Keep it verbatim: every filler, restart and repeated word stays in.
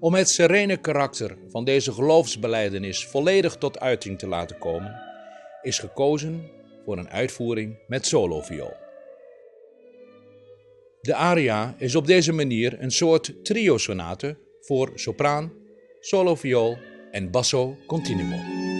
Om het serene karakter van deze geloofsbelijdenis volledig tot uiting te laten komen, is gekozen voor een uitvoering met soloviool. De aria is op deze manier een soort trio-sonate voor sopraan, soloviool en basso continuo.